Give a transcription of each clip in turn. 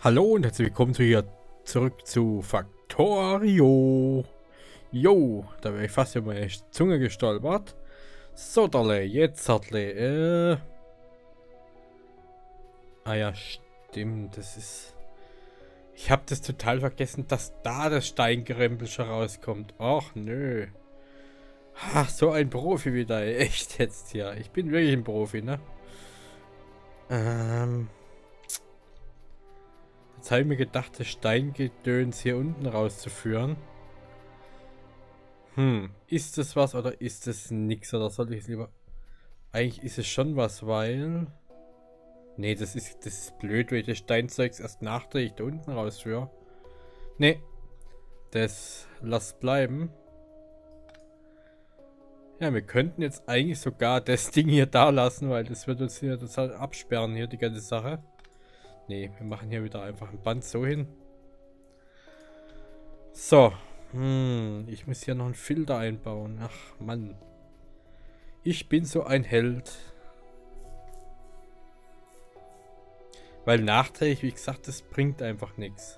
Hallo und herzlich willkommen zurück zu Factorio. Jo, da wäre ich fast über meine Zunge gestolpert. So, Dalle, jetzt Hartle. Ah ja, stimmt, das ist... Ich habe das total vergessen, dass da das Steingerempel schon rauskommt. Ach, nö. Ach, so ein Profi wieder, echt jetzt hier. Ich bin wirklich ein Profi, ne? Jetzt habe ich mir gedacht, das Steingedöns hier unten rauszuführen. Ist das was oder ist das nix? Oder soll ich es lieber... Eigentlich ist es schon was, weil... Nee, das ist blöd, weil ich das Steinzeugs erst nachträglich da unten rausführe. Nee, das lass bleiben. Ja, wir könnten jetzt eigentlich sogar das Ding hier da lassen, weil das wird uns hier total absperren, hier die ganze Sache. Nee, wir machen hier wieder einfach ein Band so hin. So. Ich muss hier noch einen Filter einbauen. Ach, Mann. Ich bin so ein Held. Weil nachträglich, wie gesagt, das bringt einfach nichts.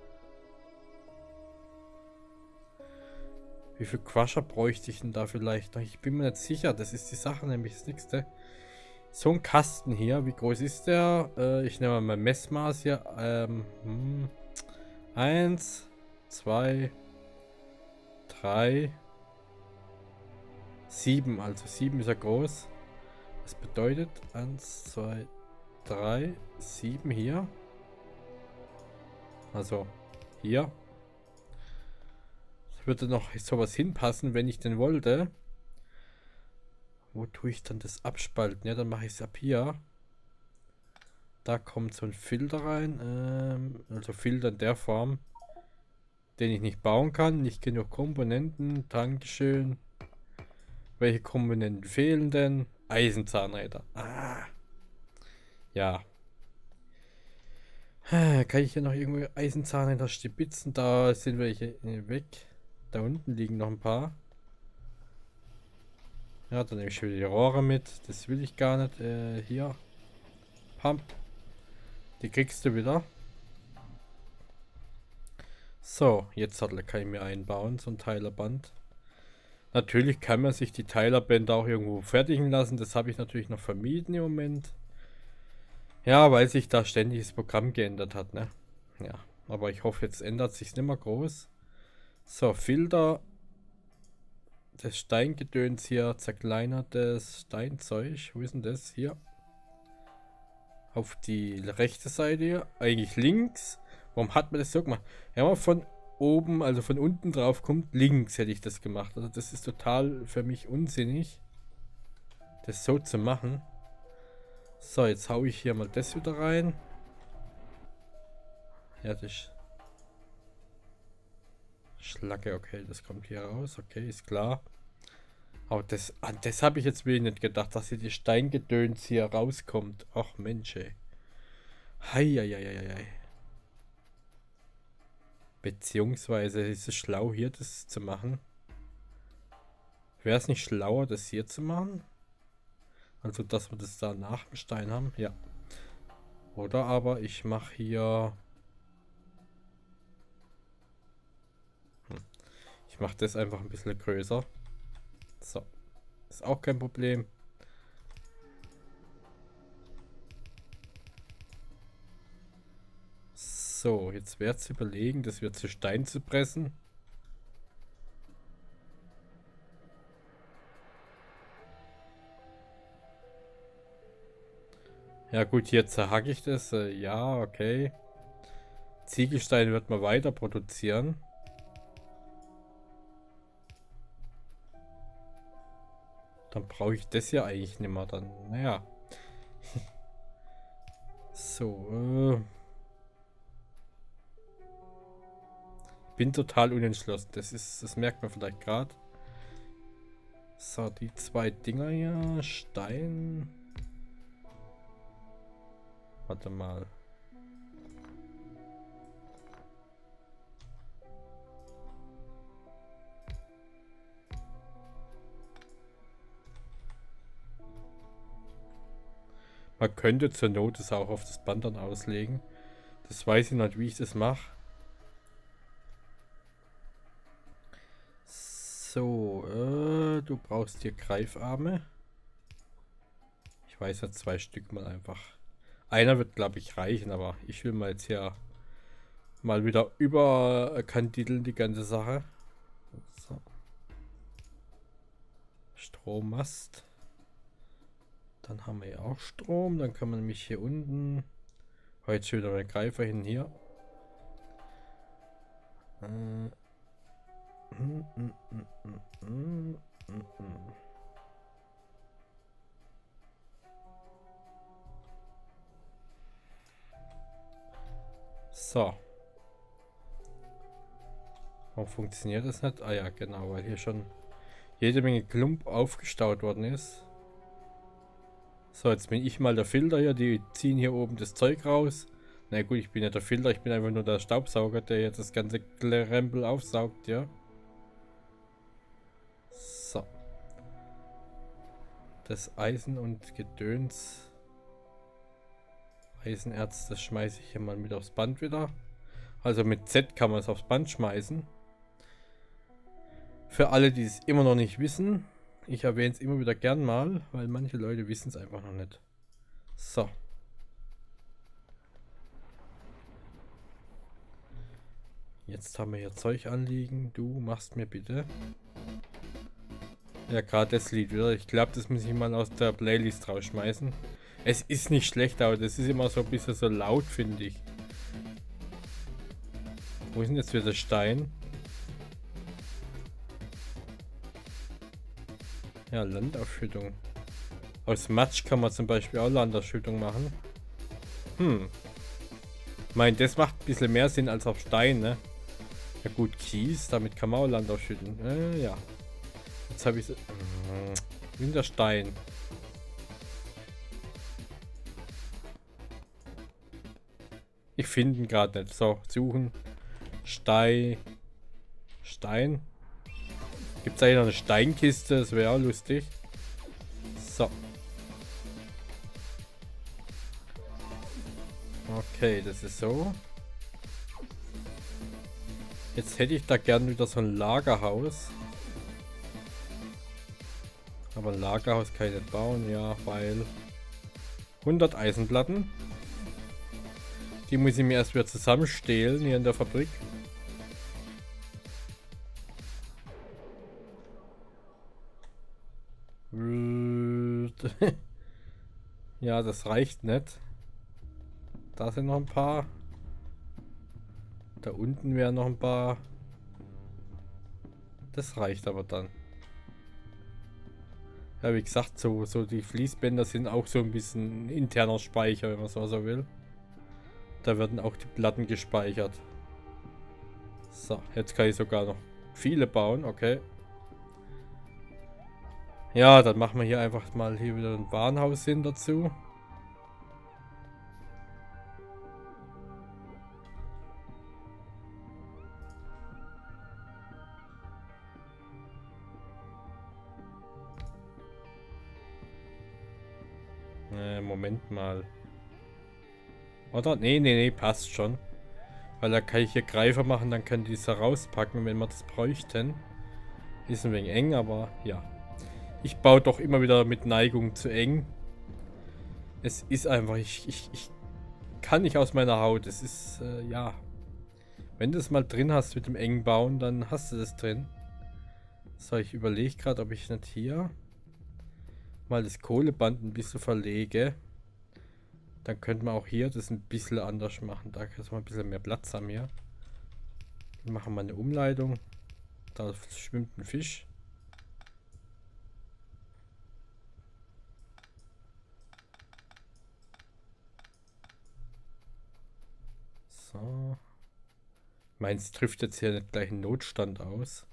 Wie viel Crusher bräuchte ich denn da vielleicht noch? Ich bin mir nicht sicher. Das ist die Sache, nämlich das nächste. So ein Kasten hier. Wie groß ist der? Ich nehme mal mein Messmaß hier. 1, 2, 3, 7. Also 7 ist ja groß. Das bedeutet 1, 2, 3, 7 hier. Also hier. Das würde noch sowas hinpassen, wenn ich denn wollte. Wo tue ich dann das abspalten? Ja, dann mache ich es ab hier. Da kommt so ein Filter rein. Also Filter in der Form, den ich nicht bauen kann. Nicht genug Komponenten. Dankeschön. Welche Komponenten fehlen denn? Eisenzahnräder. Ah. Ja. Kann ich hier noch irgendwo Eisenzahnräder stibitzen? Da sind welche weg. Da unten liegen noch ein paar. Ja, dann nehme ich wieder die Rohre mit. Das will ich gar nicht. Hier. Pump. Die kriegst du wieder. So, jetzt kann ich mir einbauen, so ein Teilerband. Natürlich kann man sich die Teilerbänder auch irgendwo fertigen lassen. Das habe ich natürlich noch vermieden im Moment. Ja, weil sich da ständig das Programm geändert hat, ne? Ja, aber ich hoffe, jetzt ändert sich nicht mehr groß. So, Filter. Das Steingedöns hier, zerkleinertes Steinzeug. Wo ist denn das? Hier. Auf die rechte Seite hier. Eigentlich links. Warum hat man das so gemacht? Wenn man von oben, also von unten drauf kommt, links hätte ich das gemacht. Also das ist total für mich unsinnig, das so zu machen. So, jetzt haue ich hier mal das wieder rein. Ja, das Schlacke, okay, das kommt hier raus. Okay, ist klar. Aber das habe ich jetzt wirklich nicht gedacht, dass hier die Steingedöns hier rauskommt. Ach Mensch, ey. Heieieiei. Beziehungsweise ist es schlau, hier das zu machen. Wäre es nicht schlauer, das hier zu machen? Also, dass wir das da nach dem Stein haben? Ja. Oder aber ich mache hier... Ich mache das einfach ein bisschen größer. So. Ist auch kein Problem. So, jetzt wäre es überlegen, das wieder zu Stein zu pressen. Ja gut, hier zerhacke ich das. Ja, okay. Ziegelstein wird man weiter produzieren. Dann brauche ich das ja eigentlich nicht mehr. Dann, naja. So, bin total unentschlossen. Das merkt man vielleicht gerade. So, die zwei Dinger hier. Stein. Warte mal. Man könnte zur Not es auch auf das Band dann auslegen. Das weiß ich nicht, wie ich das mache. So, du brauchst hier Greifarme. Ich weiß ja 2 Stück mal einfach. Einer wird, glaube ich, reichen, aber ich will mal jetzt hier mal wieder überkandideln die ganze Sache. So. Strommast. Dann haben wir ja auch Strom. Dann kann man nämlich hier unten. Heute schon wieder ein Greifer hin hier. So. Warum funktioniert das nicht? Ah ja, genau, weil hier schon jede Menge Klump aufgestaut worden ist. So, jetzt bin ich mal der Filter hier. Die ziehen hier oben das Zeug raus. Na gut, ich bin ja der Filter. Ich bin einfach nur der Staubsauger, der jetzt das ganze Krempel aufsaugt, ja. So. Das Eisen und Gedöns. Eisenerz, das schmeiße ich hier mal mit aufs Band wieder. Also mit Z kann man es aufs Band schmeißen. Für alle, die es immer noch nicht wissen, ich erwähne es immer wieder gern mal, weil manche Leute wissen es einfach noch nicht. So. Jetzt haben wir hier Zeug anliegen. Du machst mir bitte. Ja, gerade das Lied wieder. Ich glaube, das muss ich mal aus der Playlist rausschmeißen. Es ist nicht schlecht, aber das ist immer so ein bisschen so laut, finde ich. Wo ist denn jetzt wieder der Stein? Ja, Landausschüttung. Aus Matsch kann man zum Beispiel auch Landausschüttung machen. Ich meine, das macht ein bisschen mehr Sinn als auf Stein, ne? Ja gut, Kies, damit kann man auch Land ausschütten. Ja. Jetzt habe ich es. Winterstein. Ich finde ihn gerade nicht. So, suchen. Stein. Gibt es eigentlich noch eine Steinkiste? Das wäre auch lustig. So. Okay, das ist so. Jetzt hätte ich da gern wieder so ein Lagerhaus. Aber ein Lagerhaus kann ich nicht bauen, ja, weil 100 Eisenplatten. Die muss ich mir erst wieder zusammenstehlen hier in der Fabrik. Ja, das reicht nicht. Da sind noch ein paar. Da unten wären noch ein paar. Das reicht aber dann. Ja, wie gesagt, so die Fließbänder sind auch so ein bisschen interner Speicher, wenn man so will. Da werden auch die Platten gespeichert. So, jetzt kann ich sogar noch viele bauen, okay. Ja, dann machen wir hier einfach mal hier wieder ein Warenhaus hin dazu. Moment mal. Oder? Nee, passt schon. Weil da kann ich hier Greifer machen, dann kann die es rauspacken, wenn wir das bräuchten. Ist ein wenig eng, aber ja. Ich baue doch immer wieder mit Neigung zu eng. Es ist einfach, ich kann nicht aus meiner Haut. Es ist, ja. Wenn du es mal drin hast mit dem engen Bauen, dann hast du das drin. So, ich überlege gerade, ob ich nicht hier mal das Kohleband ein bisschen verlege. Dann könnte man auch hier das ein bisschen anders machen. Da kann man ein bisschen mehr Platz haben hier. Dann machen wir eine Umleitung. Da schwimmt ein Fisch. So. Meins trifft jetzt hier nicht gleich einen Notstand aus.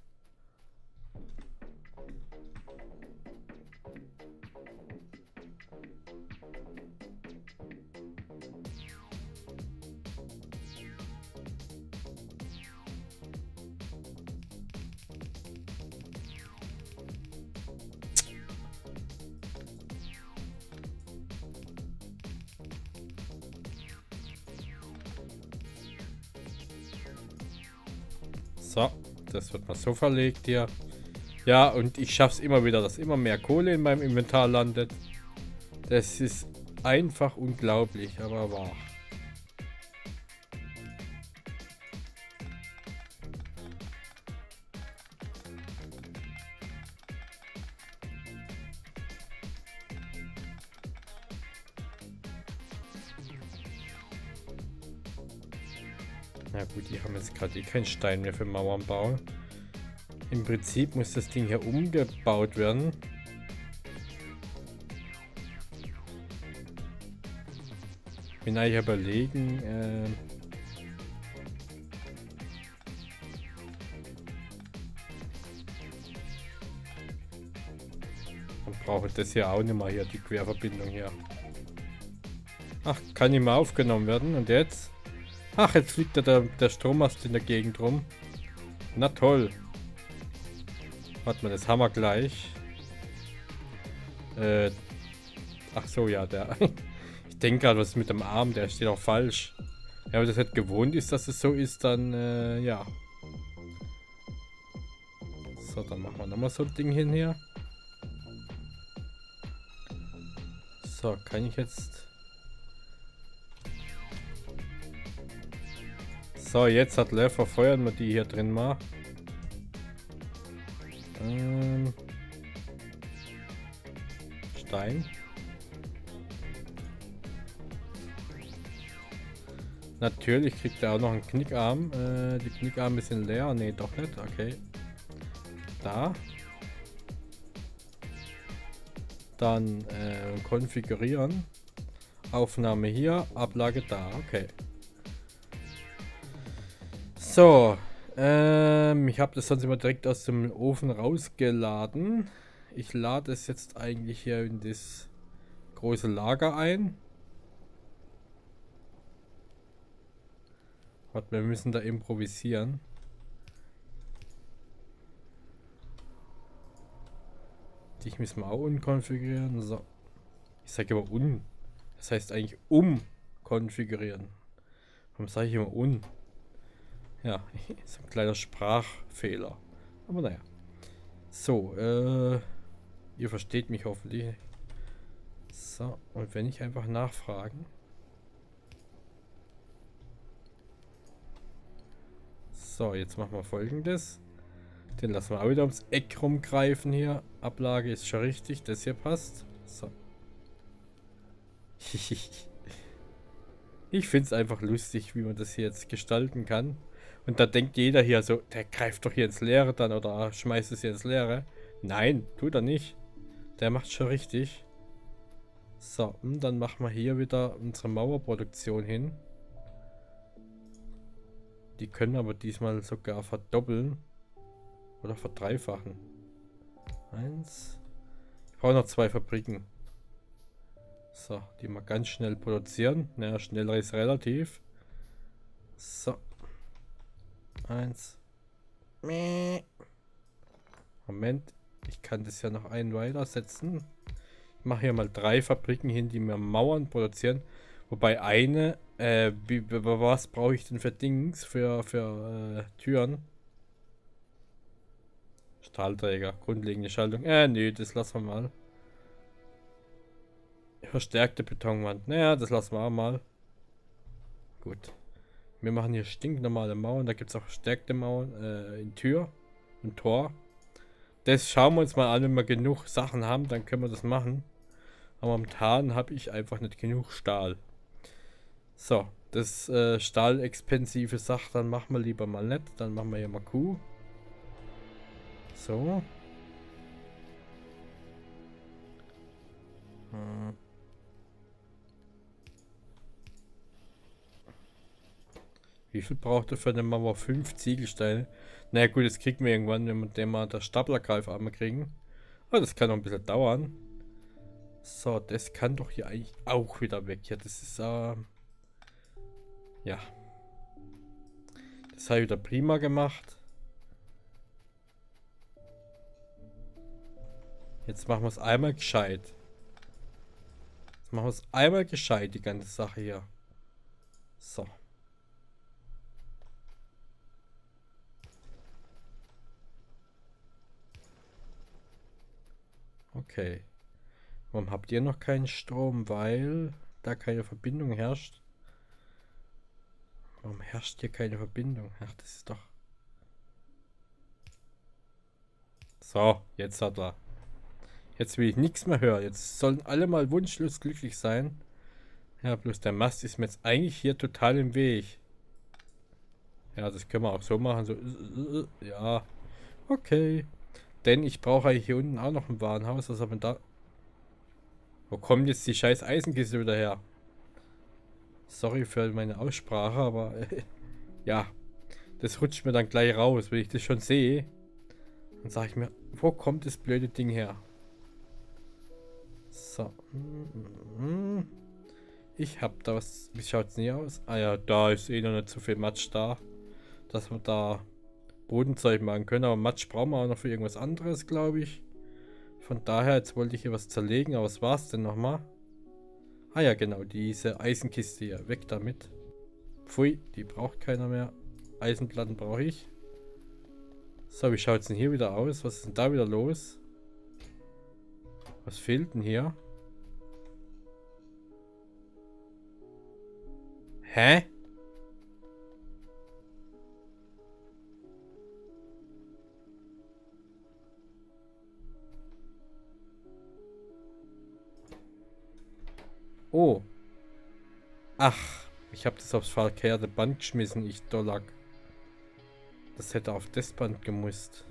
So, das wird mal so verlegt hier. Ja, und ich schaffe es immer wieder, dass immer mehr Kohle in meinem Inventar landet. Das ist einfach unglaublich, aber wahr. Na gut, die haben jetzt gerade keinen Stein mehr für Mauern bauen. Im Prinzip muss das Ding hier umgebaut werden. Bin eigentlich überlegen, dann brauche ich das hier auch nicht mehr, hier die Querverbindung hier. Ach, kann nicht mehr aufgenommen werden. Und jetzt? Ach, jetzt fliegt der Strommast in der Gegend rum. Na toll. Warte mal, das haben wir gleich. Ach so, ja, der. Ich denke gerade, was ist mit dem Arm? Der steht auch falsch. Ja, aber das nicht gewohnt ist, dass es so ist, dann, ja. So, dann machen wir nochmal so ein Ding hin hier. So, kann ich jetzt... So, jetzt hat Lever feuern wir die hier drin mal. Stein. Natürlich kriegt er auch noch einen Knickarm. Die Knickarme sind leer. Ne, doch nicht. Okay. Da. Dann konfigurieren. Aufnahme hier. Ablage da. Okay. So. Ich habe das sonst immer direkt aus dem Ofen rausgeladen. Ich lade es jetzt eigentlich hier in das große Lager ein. Warte, wir müssen da improvisieren. Die müssen wir auch unkonfigurieren. So. Ich sage immer un. Das heißt eigentlich umkonfigurieren. Warum sage ich immer un? Ja, ist ein kleiner Sprachfehler. Aber naja. So, ihr versteht mich hoffentlich. So, und wenn ich einfach nachfragen. So, jetzt machen wir Folgendes. Den lassen wir auch wieder ums Eck rumgreifen hier. Ablage ist schon richtig, das hier passt. So. Ich finde es einfach lustig, wie man das hier jetzt gestalten kann. Und da denkt jeder hier so, der greift doch hier ins Leere dann oder schmeißt es hier ins Leere. Nein, tut er nicht. Der macht schon richtig. So, und dann machen wir hier wieder unsere Mauerproduktion hin. Die können aber diesmal sogar verdoppeln. Oder verdreifachen. Eins. Ich brauche noch 2 Fabriken. So, die mal ganz schnell produzieren. Naja, schneller ist relativ. So. 1. Moment. Ich kann das ja noch einen weitersetzen. Ich mache hier mal 3 Fabriken hin, die mir Mauern produzieren. Wobei eine, was brauche ich denn für Dings, für Türen? Stahlträger, grundlegende Schaltung. Nee, das lassen wir mal. Verstärkte Betonwand. Naja, das lassen wir auch mal. Gut. Wir machen hier stinknormale Mauern. Da gibt es auch verstärkte Mauern in Tür und Tor. Das schauen wir uns mal an, wenn wir genug Sachen haben, dann können wir das machen. Aber momentan habe ich einfach nicht genug Stahl. So, das stahlexpensive Sache, dann machen wir lieber mal nicht. Dann machen wir hier mal Q. So. Wie viel braucht er für eine Mauer? 5 Ziegelsteine. Na naja, gut, das kriegen wir irgendwann, wenn wir den mal der Staplergreifer einmal kriegen. Aber das kann noch ein bisschen dauern. So, das kann doch hier eigentlich auch wieder weg. Ja, das ist ja. Das habe ich wieder prima gemacht. Jetzt machen wir es einmal gescheit. Jetzt machen wir es einmal gescheit, die ganze Sache hier. So. Okay. Warum habt ihr noch keinen Strom? Weil da keine Verbindung herrscht. Warum herrscht hier keine Verbindung? Ach, das ist doch... So, jetzt hat er. Jetzt will ich nichts mehr hören. Jetzt sollen alle mal wunschlos glücklich sein. Ja, bloß der Mast ist mir jetzt eigentlich hier total im Weg. Ja, das können wir auch so machen. So, ja, okay. Denn ich brauche eigentlich hier unten auch noch ein Warenhaus. Was haben wir da? Wo kommt jetzt die scheiß Eisenkiste wieder her? Sorry für meine Aussprache, aber ja, das rutscht mir dann gleich raus. Wenn ich das schon sehe, dann sage ich mir, wo kommt das blöde Ding her? So. Ich hab da was. Wie schaut's denn hier aus? Ah ja, da ist eh noch nicht so viel Matsch da, dass wir da Bodenzeug machen können. Aber Matsch brauchen wir auch noch für irgendwas anderes, glaube ich. Von daher, jetzt wollte ich hier was zerlegen. Aber was war es denn nochmal? Ah ja, genau, diese Eisenkiste hier. Weg damit. Pfui, die braucht keiner mehr. Eisenplatten brauche ich. So, wie schaut es denn hier wieder aus? Was ist denn da wieder los? Was fehlt denn hier? Hä? Oh. Ach, ich habe das aufs verkehrte Band geschmissen, ich Dollack. Das hätte auf das Band gemusst.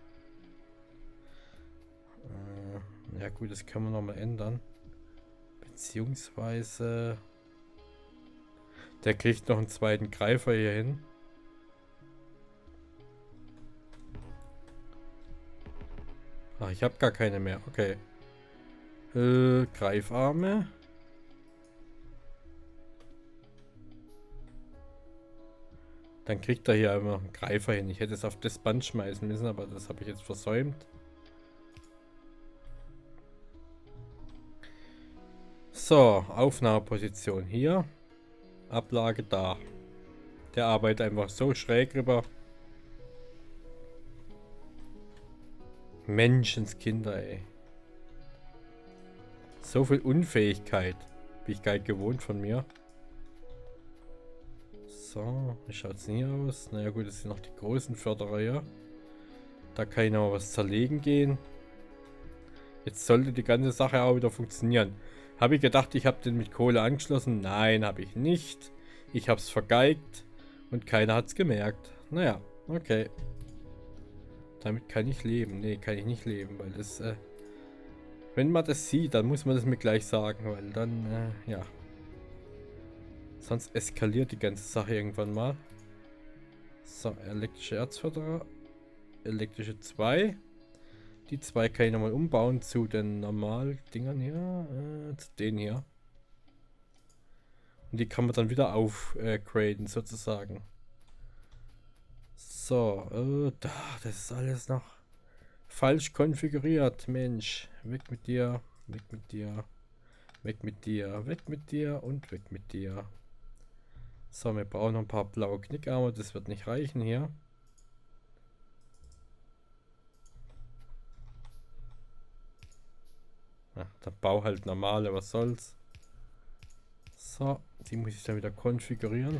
Ja gut, das können wir nochmal ändern. Beziehungsweise... Der kriegt noch einen zweiten Greifer hier hin. Ach, ich habe gar keine mehr. Okay. Greifarme. Dann kriegt er hier einfach noch einen Greifer hin. Ich hätte es auf das Band schmeißen müssen, aber das habe ich jetzt versäumt. So, Aufnahmeposition hier. Ablage da. Der arbeitet einfach so schräg rüber. Menschenskinder, ey. So viel Unfähigkeit. Bin ich gar nicht gewohnt von mir. So, wie schaut es denn hier aus? Naja gut, das sind noch die großen Förderer hier. Da kann ich noch was zerlegen gehen. Jetzt sollte die ganze Sache auch wieder funktionieren. Habe ich gedacht, ich habe den mit Kohle angeschlossen? Nein, habe ich nicht. Ich habe es vergeigt und keiner hat es gemerkt. Naja, okay. Damit kann ich leben. Nee, kann ich nicht leben, weil das... wenn man das sieht, dann muss man das mir gleich sagen, weil dann, ja. Sonst eskaliert die ganze Sache irgendwann mal. So, elektrische Erzförderer. Elektrische 2. Die 2 kann ich nochmal umbauen zu den normalen Dingern hier. Zu denen hier. Und die kann man dann wieder aufgraden sozusagen. So, das ist alles noch falsch konfiguriert, Mensch. Weg mit dir, weg mit dir, weg mit dir, weg mit dir und weg mit dir. So, wir brauchen noch ein paar blaue Knickarme, das wird nicht reichen hier. Ja, der Bau halt normale, was soll's. So, die muss ich dann wieder konfigurieren.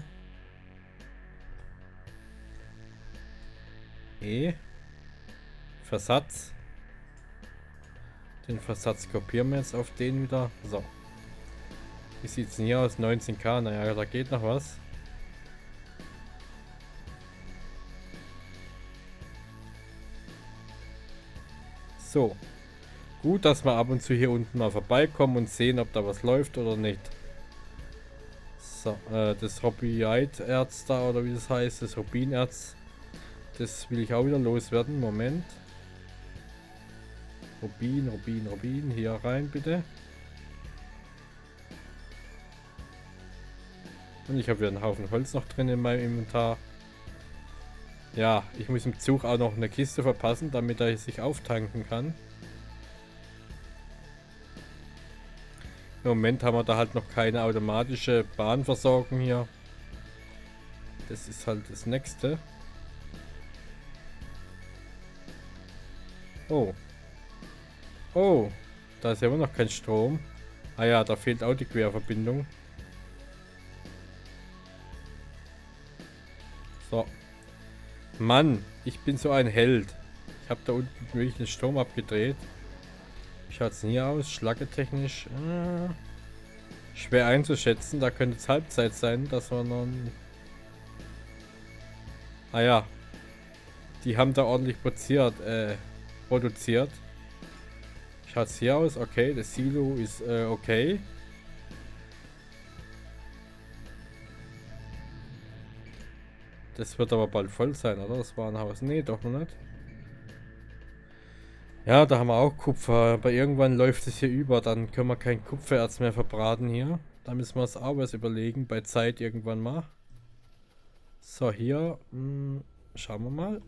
Versatz. Den Versatz kopieren wir jetzt auf den wieder. So. Wie sieht es denn hier aus? 19K, naja, da geht noch was. So. Gut, dass wir ab und zu hier unten mal vorbeikommen und sehen, ob da was läuft oder nicht. So, das Rubinite-Erz da, oder wie das heißt, das Rubinerz. Das will ich auch wieder loswerden. Moment. Rubin. Hier rein, bitte. Und ich habe wieder einen Haufen Holz noch drin in meinem Inventar. Ja, ich muss im Zug auch noch eine Kiste verpassen, damit er sich auftanken kann. Im Moment haben wir da halt noch keine automatische Bahnversorgung hier. Das ist halt das nächste. Oh. Oh. Da ist ja immer noch kein Strom. Ah ja, da fehlt auch die Querverbindung. So. Mann, ich bin so ein Held. Ich habe da unten wirklich den Strom abgedreht. Wie schaut es denn hier aus? Schlaggetechnisch. Schwer einzuschätzen. Da könnte es Halbzeit sein, dass wir noch... Ah ja. Die haben da ordentlich produziert. Schaut es hier aus? Okay, das Silo ist okay. Das wird aber bald voll sein, oder? Das Warenhaus. Nee, doch noch nicht. Ja, da haben wir auch Kupfer. Aber irgendwann läuft es hier über. Dann können wir kein Kupfererz mehr verbraten hier. Da müssen wir uns auch was überlegen. Bei Zeit irgendwann mal. So, hier. Schauen wir mal.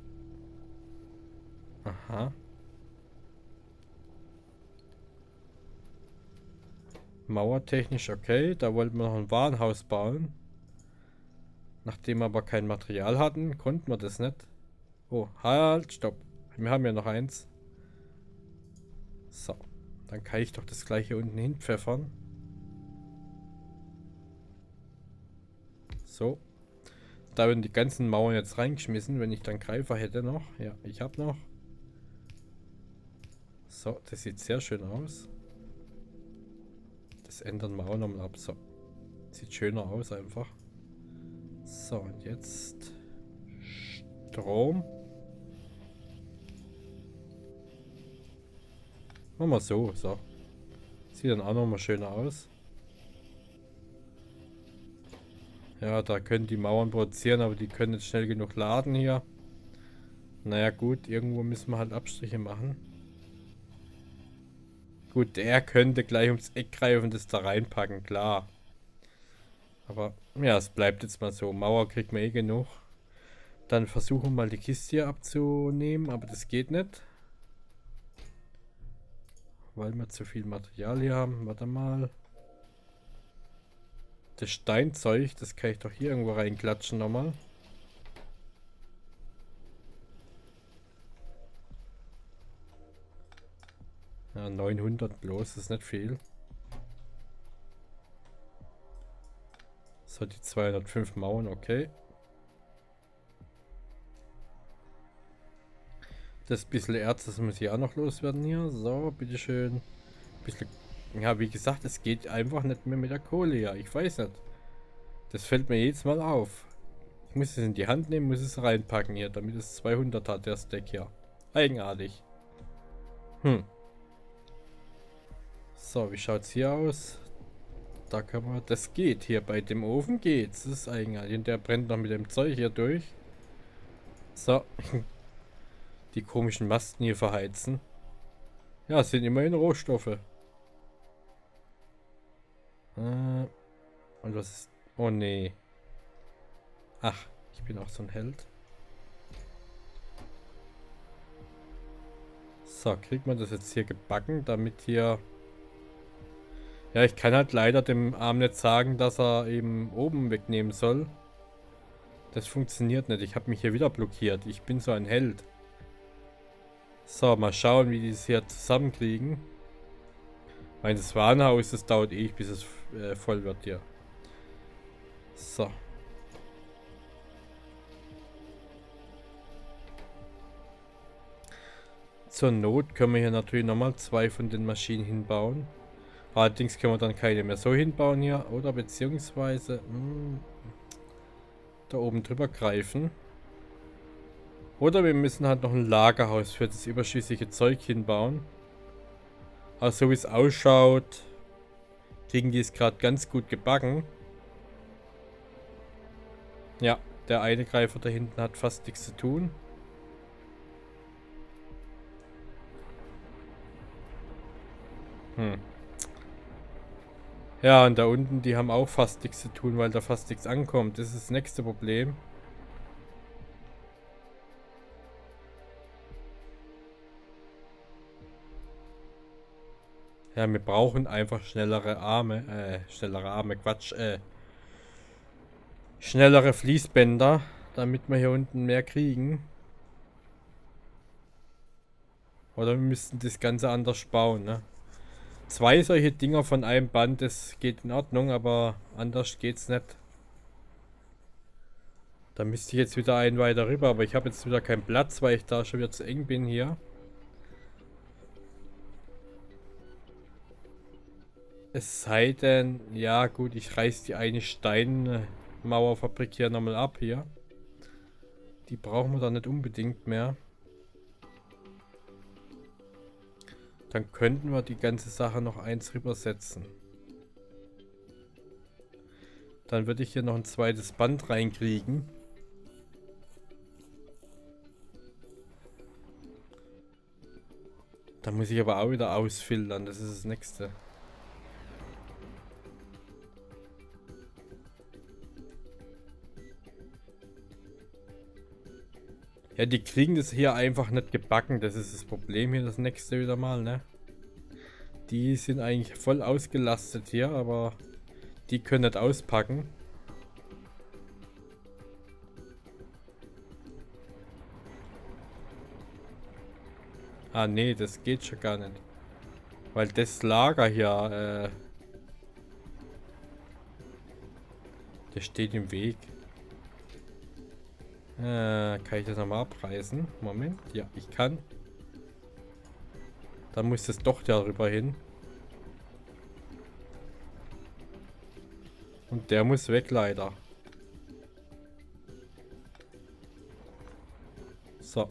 Aha. Mauertechnisch okay. Da wollten wir noch ein Warenhaus bauen. Nachdem wir aber kein Material hatten, konnten wir das nicht. Oh, halt, stopp. Wir haben ja noch eins. So, dann kann ich doch das gleiche unten hinpfeffern. So. Da werden die ganzen Mauern jetzt reingeschmissen, wenn ich dann Greifer hätte noch. Ja, ich habe noch. So, das sieht sehr schön aus. Das ändern wir auch nochmal ab. So. Sieht schöner aus einfach. So, und jetzt Strom. Machen wir so, so. Sieht dann auch nochmal schöner aus. Ja, da können die Mauern produzieren, aber die können nicht schnell genug laden hier. Naja gut, irgendwo müssen wir halt Abstriche machen. Gut, der könnte gleich ums Eck greifen und das da reinpacken, klar. Aber ja, es bleibt jetzt mal so. Mauer kriegt man eh genug. Dann versuchen wir mal die Kiste hier abzunehmen, aber das geht nicht. Weil wir zu viel Material hier haben. Warte mal. Das Steinzeug, das kann ich doch hier irgendwo reinklatschen nochmal. Ja, 900 bloß, das ist nicht viel. So, die 205 Mauern, okay. Das bisschen Erz, das muss ich auch noch loswerden hier. So, bitteschön. Bisschen, ja, wie gesagt, es geht einfach nicht mehr mit der Kohle hier. Ich weiß nicht. Das fällt mir jedes Mal auf. Ich muss es in die Hand nehmen, muss es reinpacken hier, damit es 200 hat, der Stack hier. Eigenartig. So, wie schaut es hier aus? Da kann man, das geht hier, bei dem Ofen geht's. Das ist eigenartig. Und der brennt noch mit dem Zeug hier durch. So. Die komischen Masten hier verheizen. Ja, es sind immerhin Rohstoffe. Und was ist... Oh nee. Ach, ich bin auch so ein Held. So, kriegt man das jetzt hier gebacken, damit hier... Ja, ich kann halt leider dem Arm nicht sagen, dass er eben oben wegnehmen soll. Das funktioniert nicht. Ich habe mich hier wieder blockiert. Ich bin so ein Held. So, mal schauen, wie die es hier zusammenkriegen. Ich meine, das Warenhaus, das dauert ewig, bis es voll wird hier. So. Zur Not können wir hier natürlich nochmal 2 von den Maschinen hinbauen. Allerdings können wir dann keine mehr so hinbauen hier. Oder beziehungsweise da oben drüber greifen. Oder wir müssen halt noch ein Lagerhaus für das überschüssige Zeug hinbauen. Aber so wie es ausschaut, kriegen die es gerade ganz gut gebacken. Ja, der eine Greifer da hinten hat fast nichts zu tun. Ja, und da unten, die haben auch fast nichts zu tun, weil da fast nichts ankommt. Das ist das nächste Problem. Ja, wir brauchen einfach schnellere Arme, Quatsch, schnellere Fließbänder, damit wir hier unten mehr kriegen. Oder wir müssten das Ganze anders bauen, ne? 2 solche Dinger von einem Band, das geht in Ordnung, aber anders geht's nicht. Da müsste ich jetzt wieder einen weiter rüber, aber ich habe jetzt wieder keinen Platz, weil ich da schon wieder zu eng bin hier. Es sei denn, ja gut, ich reiß die eine Steinmauerfabrik hier nochmal ab hier. Die brauchen wir da nicht unbedingt mehr. Dann könnten wir die ganze Sache noch eins rübersetzen. Dann würde ich hier noch ein zweites Band reinkriegen. Da muss ich aber auch wieder ausfiltern, das ist das nächste. Ja, die kriegen das hier einfach nicht gebacken. Das ist das Problem hier, das nächste wieder mal, ne? Die sind eigentlich voll ausgelastet hier, aber die können nicht auspacken. Ah, nee, das geht schon gar nicht. Weil das Lager hier, das steht im Weg. Kann ich das nochmal abreißen? Moment. Ja, ich kann. Dann muss das doch darüber hin. Und der muss weg, leider. So.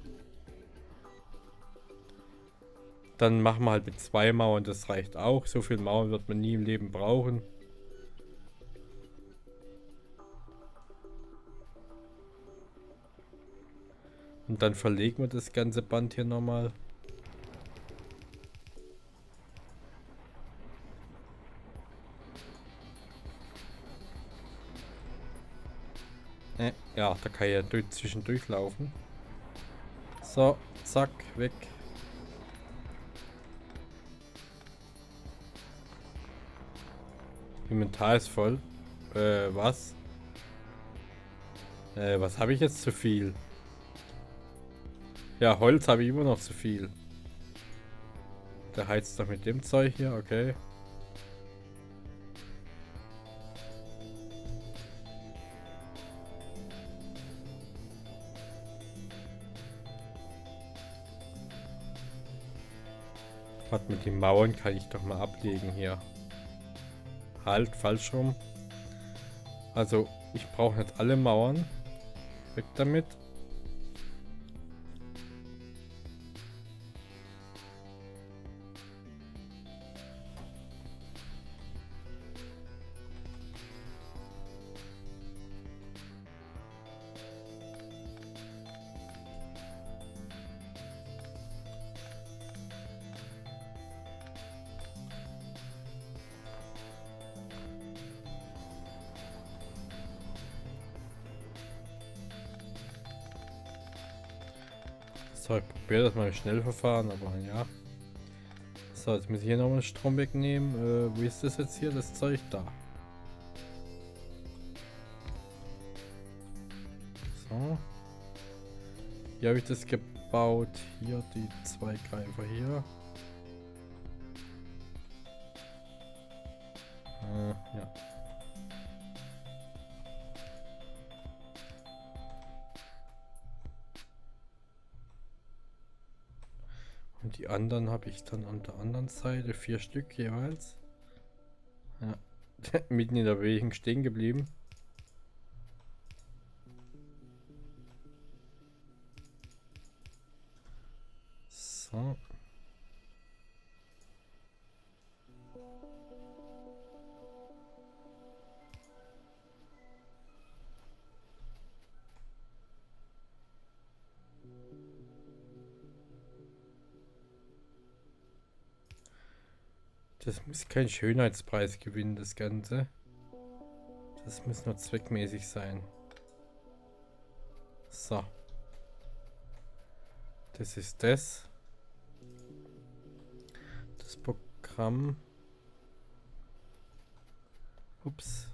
Dann machen wir halt mit 2 Mauern, das reicht auch. So viel Mauern wird man nie im Leben brauchen. Und dann verlegen wir das ganze Band hier nochmal. Ja, da kann ich ja zwischendurch laufen. So, zack, weg. Inventar ist voll. Was? Was habe ich jetzt zu viel? Ja, Holz habe ich immer noch zu viel. Der heizt doch mit dem Zeug hier, okay. Warte, mit den Mauern kann ich doch mal ablegen hier. Halt, falsch rum. Also, ich brauche nicht alle Mauern. Weg damit. So, ich probiere das mal im Schnellverfahren, aber ja. So, jetzt muss ich hier nochmal Strom wegnehmen. Wie ist das jetzt hier, das Zeug da? So. Hier habe ich das gebaut. Hier die 2 Greifer hier. Ja. Und die anderen habe ich dann an der anderen Seite 4 Stück jeweils. Ja, mitten in der Bewegung stehen geblieben. So. Das muss kein Schönheitspreis gewinnen, das Ganze. Das muss nur zweckmäßig sein. So. Das ist das. Das Programm. Ups.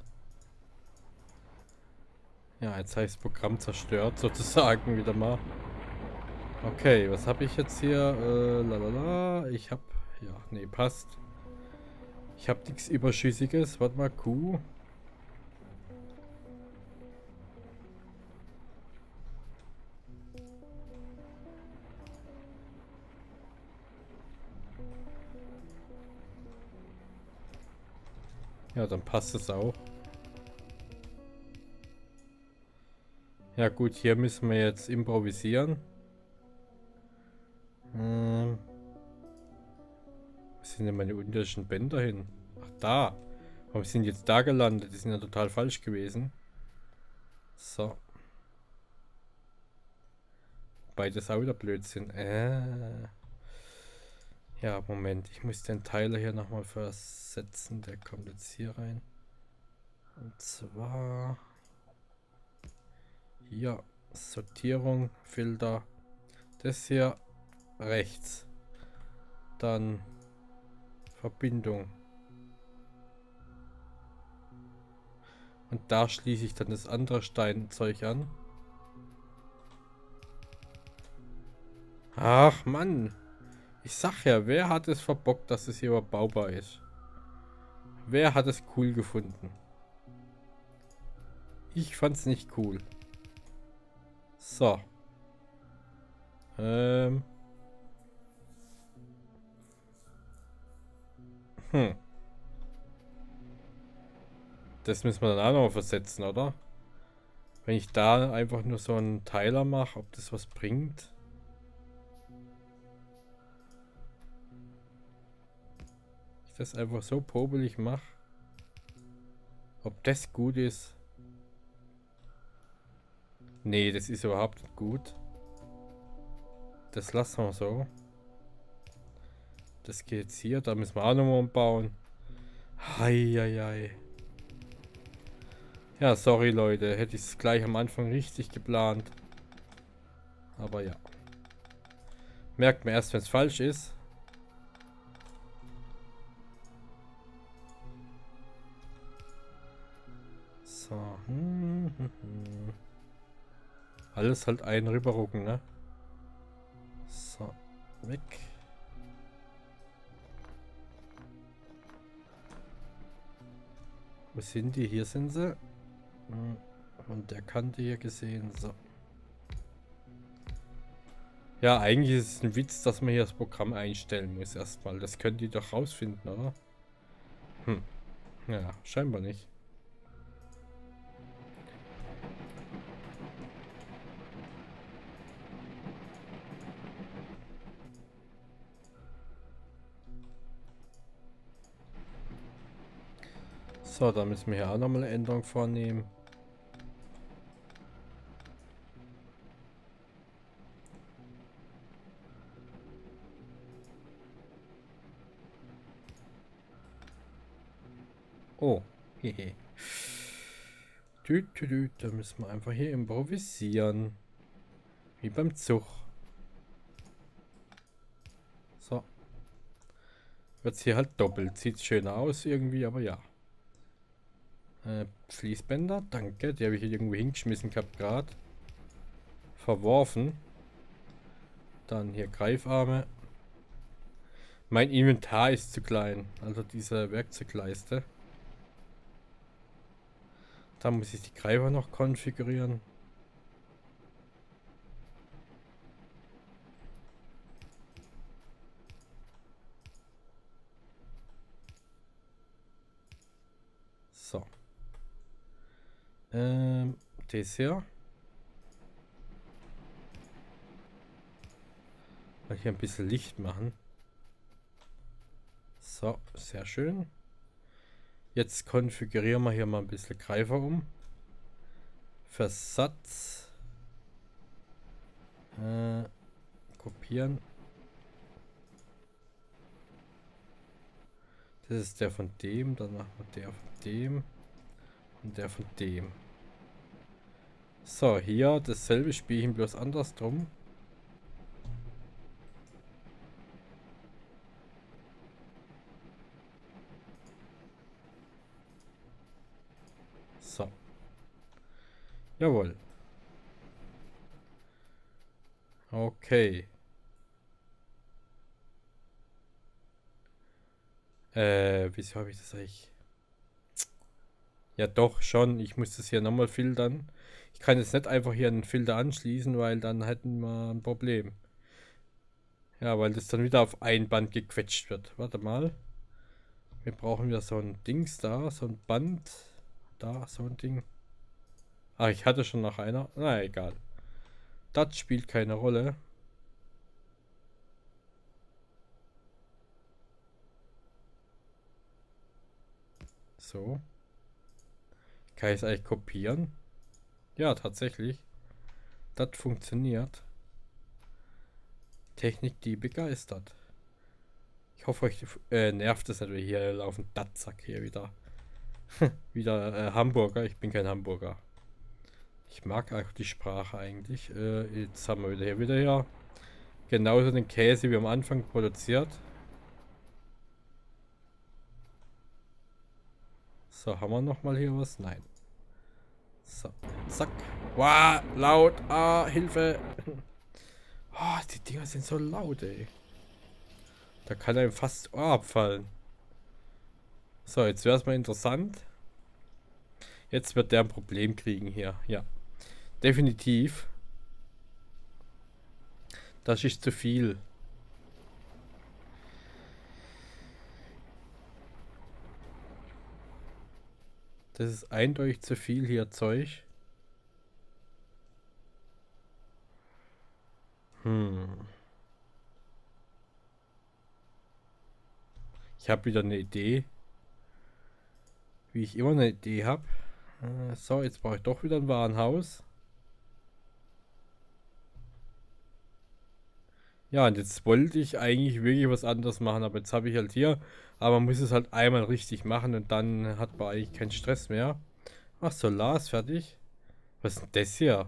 Ja, jetzt habe ich das Programm zerstört, sozusagen wieder mal. Okay, was habe ich jetzt hier? Lalala. Ich habe... Ja, nee, passt. Ich habe nichts Überschüssiges. Warte mal, Q. Ja, dann passt es auch. Ja gut, hier müssen wir jetzt improvisieren. Wo sind denn meine unterirdischen Bänder hin? Ach, da. Warum sind die jetzt da gelandet? Die sind ja total falsch gewesen. So. Beides auch wieder Blödsinn. Ja, Moment. Ich muss den Teiler hier nochmal versetzen. Der kommt jetzt hier rein. Und zwar... Hier. Sortierung, Filter. Das hier rechts. Dann Verbindung. Und da schließe ich dann das andere Steinzeug an. Ach Mann. Ich sag ja, wer hat es verbockt, dass es hier überbaubar ist? Wer hat es cool gefunden? Ich fand's nicht cool. So. Das müssen wir dann auch noch versetzen, oder? Wenn ich da einfach nur so einen Teiler mache, ob das was bringt. Ich das einfach so popelig mache. Ob das gut ist. Nee, das ist überhaupt nicht gut. Das lassen wir so. Das geht jetzt hier. Da müssen wir auch nochmal umbauen. Heieiei. Ja, sorry Leute. Hätte ich es gleich am Anfang richtig geplant. Aber ja. Merkt man erst, wenn es falsch ist. So. Alles halt ein rüberrucken, ne? So. Weg. Wo sind die? Hier sind sie. Von der Kante hier gesehen. So. Ja, eigentlich ist es ein Witz, dass man hier das Programm einstellen muss erstmal. Das könnt ihr doch rausfinden, oder? Ja, scheinbar nicht. So, da müssen wir hier auch nochmal eine Änderung vornehmen. Oh, hehe. Da müssen wir einfach hier improvisieren. Wie beim Zug. So. Wird es hier halt doppelt. Sieht schöner aus irgendwie, aber ja. Fließbänder, danke. Die habe ich hier irgendwo hingeschmissen gehabt gerade. Verworfen. Dann hier Greifarme. Mein Inventar ist zu klein. Also diese Werkzeugleiste. Dann muss ich die Greifer noch konfigurieren. So. Das hier. Mal hier ein bisschen Licht machen. So, sehr schön. Jetzt konfigurieren wir hier mal ein bisschen Greifer um. Versatz. Kopieren. Das ist der von dem. Dann machen wir der von dem. Und der von dem. So, hier dasselbe Spielchen, bloß andersrum. So. Jawohl. Okay. Wieso habe ich das eigentlich? Ja doch, schon. Ich muss das hier nochmal filtern. Ich kann jetzt nicht einfach hier einen Filter anschließen, weil dann hätten wir ein Problem. Ja, weil das dann wieder auf ein Band gequetscht wird. Warte mal. Wir brauchen wieder so ein Dings da, so ein Band. Da, so ein Ding. Ah, ich hatte schon noch einer. Na, egal. Das spielt keine Rolle. So. Kann ich es eigentlich kopieren? Ja, tatsächlich. Das funktioniert. Technik, die begeistert. Ich hoffe, euch nervt es natürlich. Hier laufen Datzack hier wieder. Wieder Hamburger. Ich bin kein Hamburger. Ich mag auch die Sprache eigentlich. Jetzt haben wir wieder hier genauso den Käse wie am Anfang produziert. So, haben wir nochmal hier was? Nein. So, zack. Wow, laut. Ah, Hilfe. Oh, die Dinger sind so laut, ey. Da kann einem fast Ohr abfallen. So, jetzt wäre es mal interessant. Jetzt wird der ein Problem kriegen hier. Ja, definitiv. Das ist zu viel. Das ist eindeutig zu viel hier Zeug. Ich habe wieder eine Idee. Wie ich immer eine Idee habe. So, jetzt brauche ich doch wieder ein Warenhaus. Ja, und jetzt wollte ich eigentlich wirklich was anderes machen, aber jetzt habe ich halt hier. Aber man muss es halt einmal richtig machen und dann hat man eigentlich keinen Stress mehr. Ach, Solar ist fertig. Was ist denn das hier?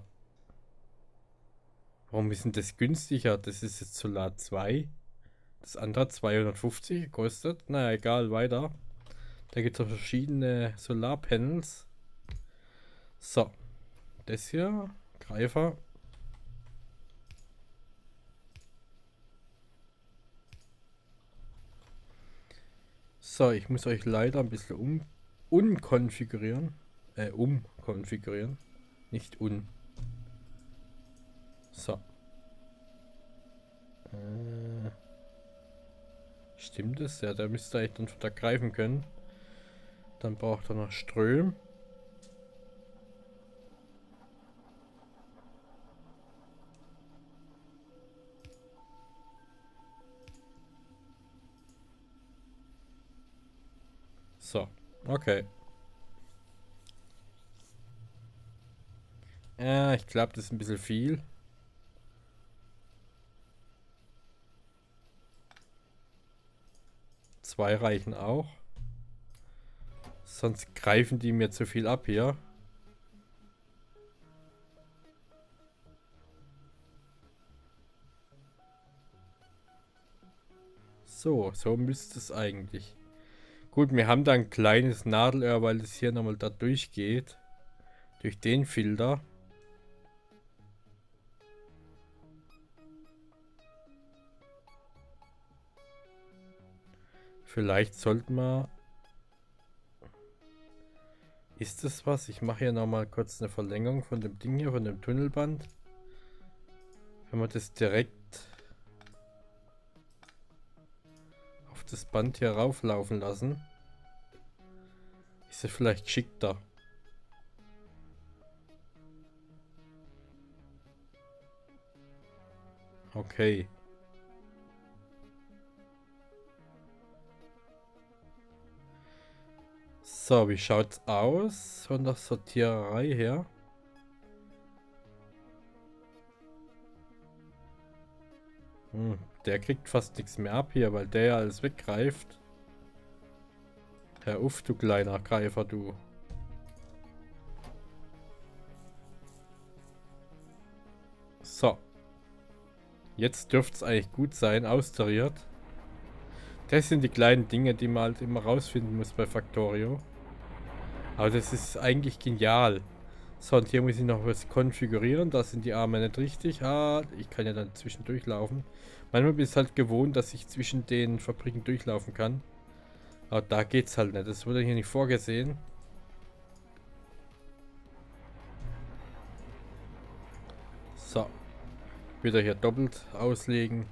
Warum ist denn das günstiger? Das ist jetzt Solar 2. Das andere 250 kostet. Naja, egal, weiter. Da gibt es verschiedene Solarpanels. So. Das hier. Greifer. So, ich muss euch leider ein bisschen umkonfigurieren. Umkonfigurieren. Nicht un. So. Stimmt es? Ja, der müsste eigentlich dann da greifen können. Dann braucht er noch Ström. So, okay. Ich glaube, das ist ein bisschen viel. Zwei reichen auch. Sonst greifen die mir zu viel ab hier. So müsste es eigentlich. Gut, wir haben da ein kleines Nadelöhr, weil es hier nochmal da durchgeht. Durch den Filter. Vielleicht sollten wir... Ist das was? Ich mache hier nochmal kurz eine Verlängerung von dem Ding hier, von dem Tunnelband. Wenn wir das direkt auf das Band hier rauflaufen lassen, ist es vielleicht geschickter. Okay. So, wie schaut's aus von der Sortiererei her? Der kriegt fast nichts mehr ab hier, weil der ja alles weggreift. Herr Uff, du kleiner Greifer, du. So. Jetzt dürfte es eigentlich gut sein, austariert. Das sind die kleinen Dinge, die man halt immer rausfinden muss bei Factorio. Aber das ist eigentlich genial. So, und hier muss ich noch was konfigurieren. Da sind die Arme nicht richtig. Ah, ich kann ja dann zwischendurch laufen. Manchmal bin ich halt gewohnt, dass ich zwischen den Fabriken durchlaufen kann. Aber da geht's halt nicht. Das wurde hier nicht vorgesehen. So. Wieder hier doppelt auslegen.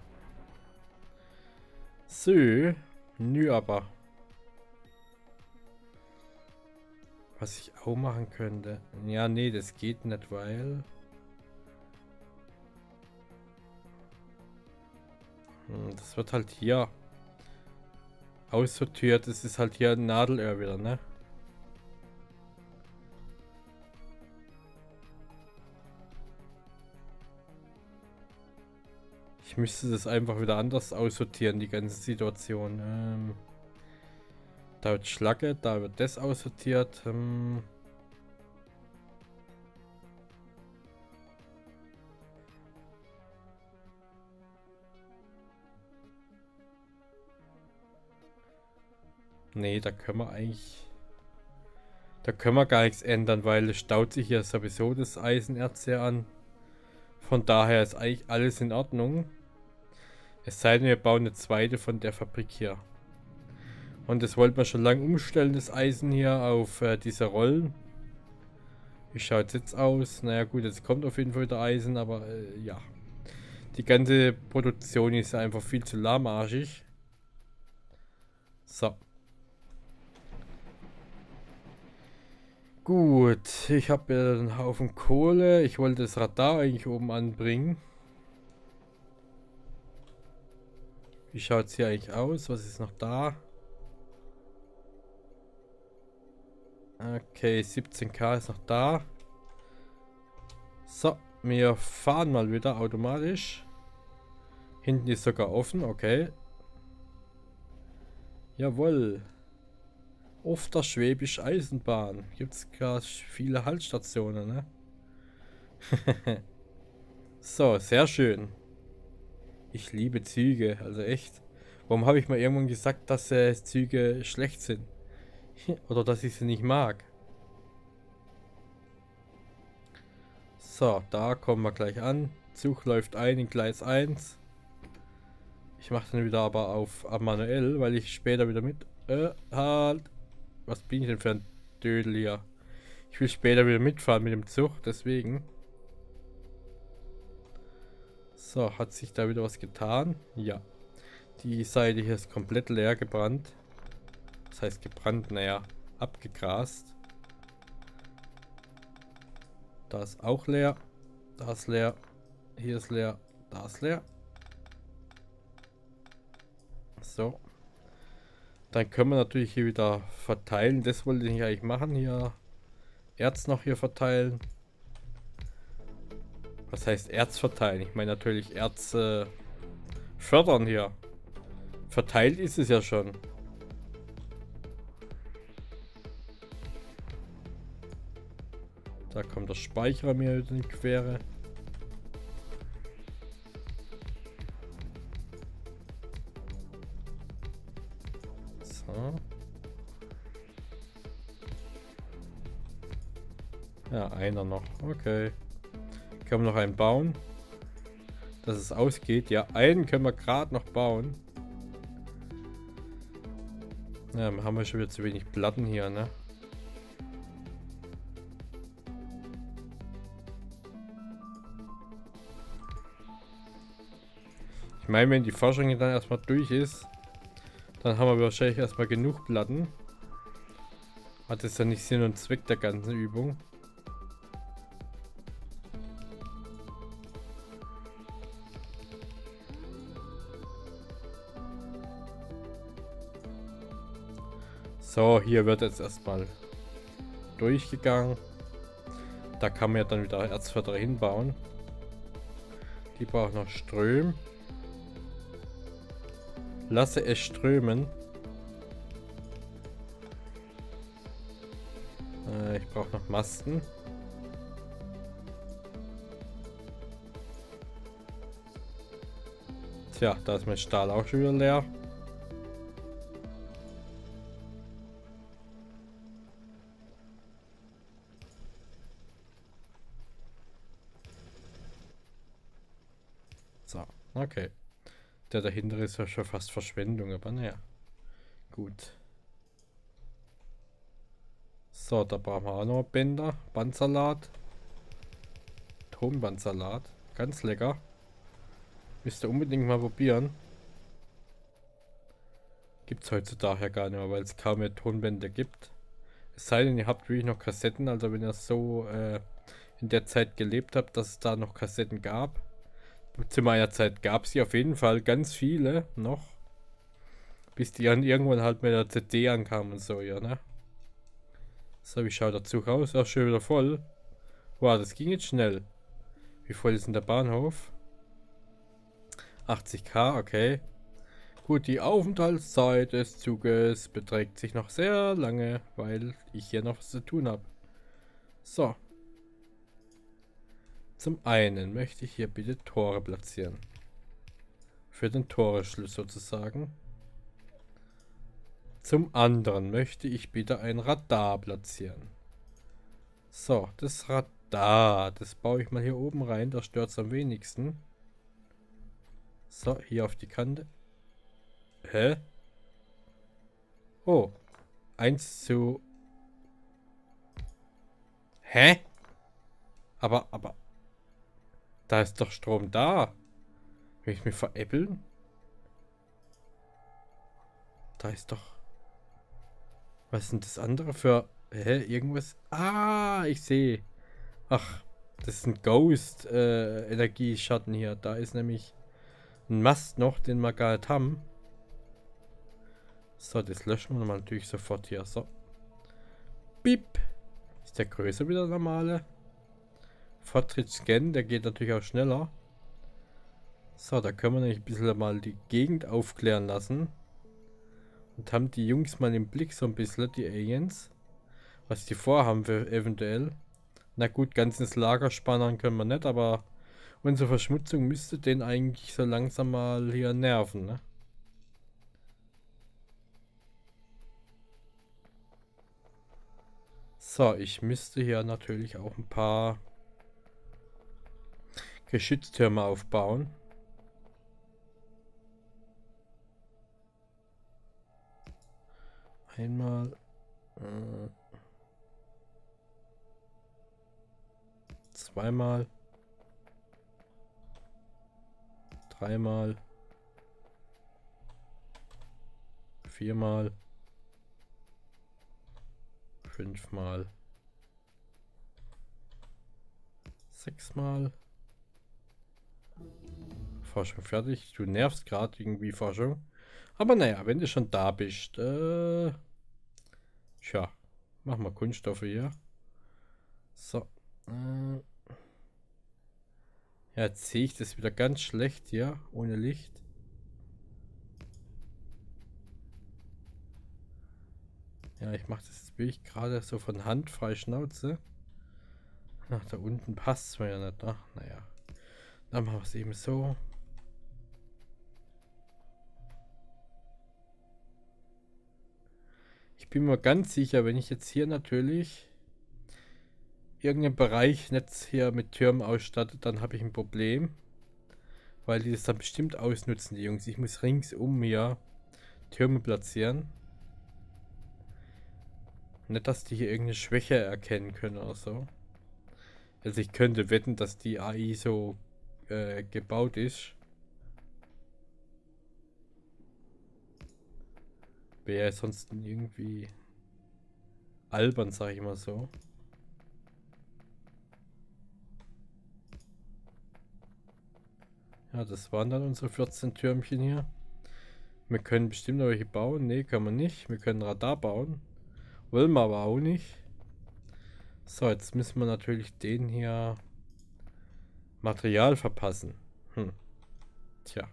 So. Nö, aber. Was ich auch machen könnte. Ja, nee, das geht nicht, weil... Das wird halt hier aussortiert. Das ist halt hier ein Nadelöhr wieder, ne? Ich müsste das einfach wieder anders aussortieren, die ganze Situation. Da wird Schlacke, da wird das aussortiert. Nee, da können wir eigentlich... Da können wir gar nichts ändern, weil es staut sich ja sowieso das Eisenerz hier an. Von daher ist eigentlich alles in Ordnung. Es sei denn, wir bauen eine zweite von der Fabrik hier. Und das wollten wir schon lange umstellen, das Eisen hier auf diese Rollen. Wie schaut es jetzt aus? Naja gut, jetzt kommt auf jeden Fall wieder Eisen, aber ja. Die ganze Produktion ist einfach viel zu lahmarschig. So. Gut, ich habe ja einen Haufen Kohle. Ich wollte das Radar eigentlich oben anbringen. Wie schaut es hier eigentlich aus? Was ist noch da? Okay, 17K ist noch da. So, wir fahren mal wieder automatisch. Hinten ist sogar offen, okay. Jawohl. Auf der Schwäbisch Eisenbahn gibt es gar viele Haltstationen, ne? So, sehr schön. Ich liebe Züge, also echt. Warum habe ich mal irgendwann gesagt, dass Züge schlecht sind? Oder dass ich sie nicht mag? So, da kommen wir gleich an. Zug läuft ein in Gleis 1. Ich mache dann wieder aber auf manuell, weil ich später wieder mit... halt. Was bin ich denn für ein Dödel hier? Ich will später wieder mitfahren mit dem Zug, deswegen. So, hat sich da wieder was getan? Ja. Die Seite hier ist komplett leer gebrannt. Das heißt gebrannt, naja, abgegrast. Da ist auch leer. Da ist leer. Hier ist leer. Da ist leer. So. Dann können wir natürlich hier wieder verteilen. Das wollte ich eigentlich machen. Hier Erz noch hier verteilen. Was heißt Erz verteilen? Ich meine natürlich Erz fördern hier. Verteilt ist es ja schon. Da kommt der Speicher mir in die Quere. So. Ja, einer noch. Okay. Können wir noch einen bauen? Dass es ausgeht. Ja, einen können wir gerade noch bauen. Ja, dann haben wir schon wieder zu wenig Platten hier, ne? Ich meine, wenn die Forschung dann erstmal durch ist, dann haben wir wahrscheinlich erstmal genug Platten. Hat es ja nicht Sinn und Zweck der ganzen Übung. So, hier wird jetzt erstmal durchgegangen. Da kann man ja dann wieder Erzförderer hinbauen. Die braucht noch Ström. Lasse es strömen. Ich brauche noch Masten. Tja, da ist mein Stahl auch schon wieder leer. So, okay. Der dahinter ist ja schon fast Verschwendung, aber naja. Gut. So, da brauchen wir auch noch Bänder. Bandsalat. Tonbandsalat. Ganz lecker. Müsst ihr unbedingt mal probieren. Gibt es heutzutage ja gar nicht mehr, weil es kaum mehr Tonbänder gibt. Es sei denn, ihr habt wirklich noch Kassetten. Also wenn ihr so in der Zeit gelebt habt, dass es da noch Kassetten gab. Zu meiner Zeit gab es sie auf jeden Fall ganz viele noch. Bis die dann irgendwann halt mit der CD ankamen und so, ja, ne? So, wie schaut der Zug aus? Ja, schon wieder voll. Wow, das ging jetzt schnell. Wie voll ist denn der Bahnhof? 80 km, okay. Gut, die Aufenthaltszeit des Zuges beträgt sich noch sehr lange, weil ich hier noch was zu tun habe. So. Zum einen möchte ich hier bitte Tore platzieren. Für den Toreschluss sozusagen. Zum anderen möchte ich bitte ein Radar platzieren. So, das Radar, das baue ich mal hier oben rein, da stört es am wenigsten. So, hier auf die Kante. Hä? Oh. 1 zu... Hä? Aber... Da ist doch Strom da. Will ich mich veräppeln? Da ist doch... Was sind das andere für... Hä? Irgendwas... Ah, ich sehe. Ach, das ist ein Ghost-Energieschatten hier. Da ist nämlich ein Mast noch, den wir gar nicht haben. So, das löschen wir natürlich sofort hier. So. Bip. Ist der größer wie der normale? Fortschritt-Scan, der geht natürlich auch schneller. So, da können wir nämlich ein bisschen mal die Gegend aufklären lassen. Und haben die Jungs mal im Blick so ein bisschen, die Aliens. Was die vorhaben wir eventuell. Na gut, ganz ins Lager spannen können wir nicht, aber unsere Verschmutzung müsste den eigentlich so langsam mal hier nerven, ne? So, ich müsste hier natürlich auch ein paar Geschütztürme aufbauen. Einmal. Zweimal. Dreimal. Viermal. Fünfmal. Sechsmal. Forschung fertig. Du nervst gerade irgendwie Forschung. Aber naja, wenn du schon da bist. Tja. Mach mal Kunststoffe hier. So. Ja, jetzt sehe ich das wieder ganz schlecht hier. Ohne Licht. Ja, ich mache das jetzt wirklich gerade so von Hand, frei Schnauze. Ach, da unten passt es mir ja nicht. Ach, naja. Dann machen wir es eben so. Ich bin mir ganz sicher, wenn ich jetzt hier natürlich irgendeinen Bereich nicht hier mit Türmen ausstatte, dann habe ich ein Problem. Weil die das dann bestimmt ausnutzen, die Jungs. Ich muss ringsum hier Türme platzieren. Nicht, dass die hier irgendeine Schwäche erkennen können oder so. Also ich könnte wetten, dass die AI so gebaut ist. Wäre ja sonst irgendwie albern, sag ich mal so. Ja, das waren dann unsere 14 Türmchen hier. Wir können bestimmt noch welche bauen. Ne, können wir nicht. Wir können Radar bauen. Wollen wir aber auch nicht. So, jetzt müssen wir natürlich den hier Material verpassen. Tja.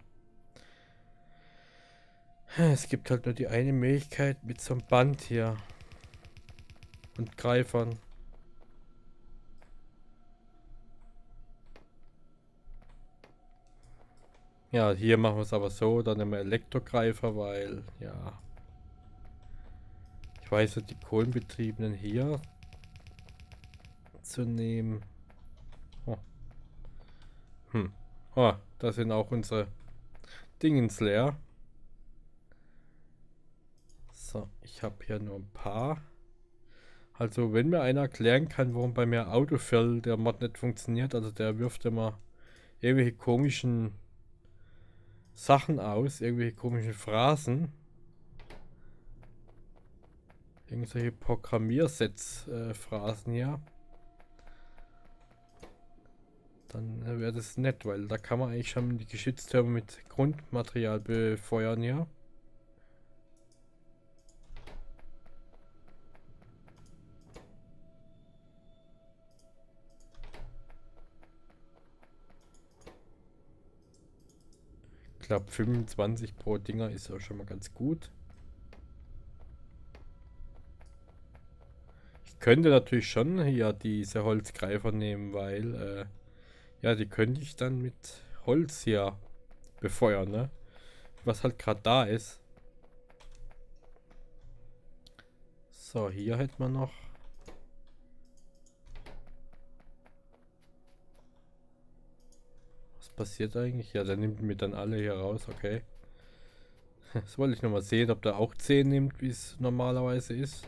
Es gibt halt nur die eine Möglichkeit mit so einem Band hier. Und Greifern. Ja, hier machen wir es aber so, dann nehmen wir Elektrogreifer, weil, ja. Ich weiß ja, die kohlenbetriebenen hier zu nehmen. Oh. Oh, da sind auch unsere Dingens leer. So, ich habe hier nur ein paar. Also wenn mir einer erklären kann, warum bei mir Autofill der Mod nicht funktioniert, also der wirft immer irgendwelche komischen Sachen aus, irgendwelche komischen Phrasen. Irgendwelche Programmiersets-Phrasen hier. Dann wäre das nett, weil da kann man eigentlich schon die Geschütztürme mit Grundmaterial befeuern hier. Ich glaube 25 pro Dinger ist auch schon mal ganz gut. Ich könnte natürlich schon hier diese Holzgreifer nehmen, weil ja, die könnte ich dann mit Holz hier befeuern, ne? Was halt gerade da ist. So, hier hätten wir noch. Was passiert eigentlich? Ja, der nimmt mir dann alle hier raus, okay. Das wollte ich nochmal sehen, ob der auch 10 nimmt, wie es normalerweise ist.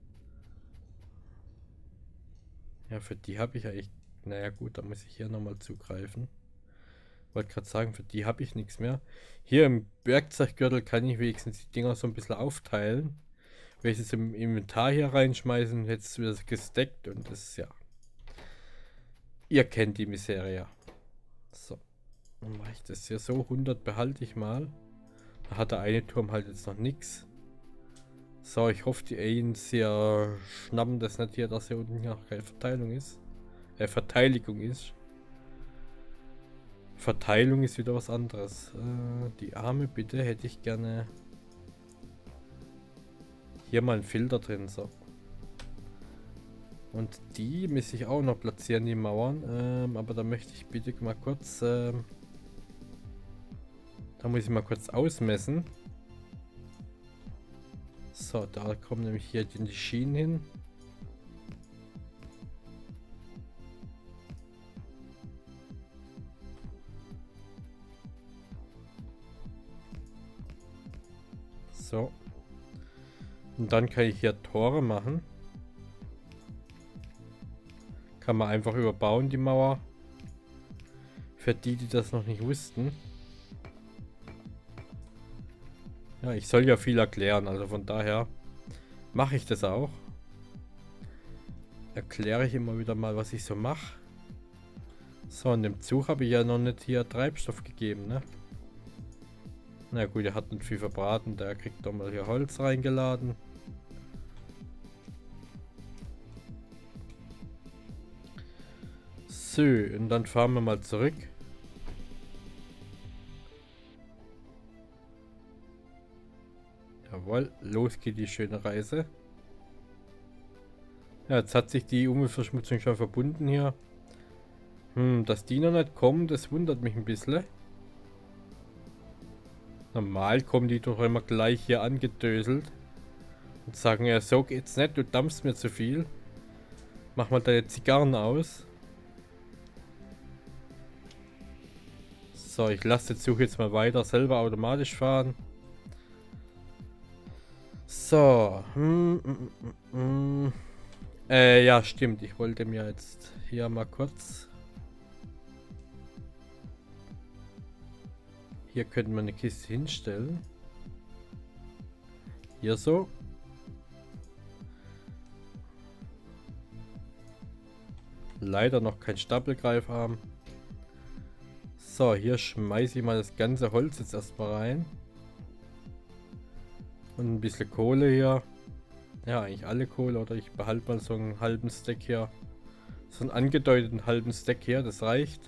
Ja, für die habe ich ja echt. Naja gut, da muss ich hier nochmal zugreifen. Wollte gerade sagen, für die habe ich nichts mehr. Hier im Werkzeuggürtel kann ich wenigstens die Dinger so ein bisschen aufteilen. Wenn ich es im Inventar hier reinschmeißen, hätte es wieder gesteckt und das ist ja. Ihr kennt die Miseria. So. Dann mache ich das hier so. 100 behalte ich mal. Da hat der eine Turm halt jetzt noch nichts. So, ich hoffe, die Aliens hier schnappen das nicht hier, dass hier unten noch keine Verteilung ist. Verteidigung ist. Verteilung ist wieder was anderes. Die Arme bitte hätte ich gerne. Hier mal einen Filter drin, so. Und die muss ich auch noch platzieren, die Mauern. Aber da möchte ich bitte mal kurz. Da muss ich mal kurz ausmessen. So, da kommen nämlich hier die Schienen hin. So. Und dann kann ich hier Tore machen. Kann man einfach überbauen, die Mauer. Für die, die das noch nicht wussten. Ja, ich soll ja viel erklären, also von daher mache ich das auch. Erkläre ich immer wieder mal, was ich so mache. So, in dem Zug habe ich ja noch nicht hier Treibstoff gegeben, ne? Na gut, er hat nicht viel verbraten, der kriegt doch mal hier Holz reingeladen. So, und dann fahren wir mal zurück. Jawohl, los geht die schöne Reise. Ja, jetzt hat sich die Umweltverschmutzung schon verbunden hier. Dass die noch nicht kommen, das wundert mich ein bisschen. Normal kommen die doch immer gleich hier angedöselt. Und sagen, ja, so geht's nicht, du dampfst mir zu viel. Mach mal deine Zigarren aus. So, ich lasse den Zug jetzt mal weiter selber automatisch fahren. So. Ja, stimmt. Ich wollte mir jetzt hier mal kurz. Hier könnten wir eine Kiste hinstellen. Hier so. Leider noch kein Stapelgreifer haben. So, hier schmeiße ich mal das ganze Holz jetzt erstmal rein. Und ein bisschen Kohle hier. Ja, eigentlich alle Kohle, oder ich behalte mal so einen halben Stack hier. So einen angedeuteten halben Stack hier, das reicht.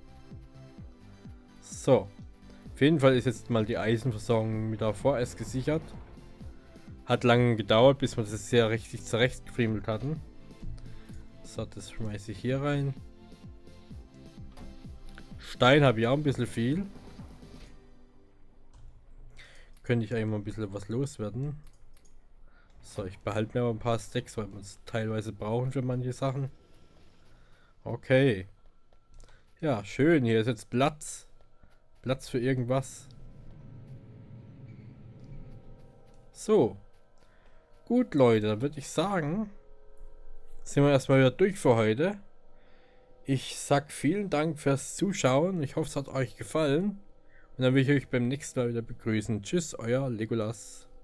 So. Auf jeden Fall ist jetzt mal die Eisenversorgung mit davor erst gesichert. Hat lange gedauert, bis wir das sehr richtig zurechtgefriemelt hatten. So, das schmeiße ich hier rein. Stein habe ich auch ein bisschen viel. Könnte ich eigentlich mal ein bisschen was loswerden. So, ich behalte mir aber ein paar Stacks, weil wir es teilweise brauchen für manche Sachen. Okay. Ja, schön. Hier ist jetzt Platz. Platz für irgendwas. So. Gut, Leute, dann würde ich sagen, sind wir erstmal wieder durch für heute. Ich sag vielen Dank fürs Zuschauen. Ich hoffe, es hat euch gefallen. Und dann will ich euch beim nächsten Mal wieder begrüßen. Tschüss, euer Legolas.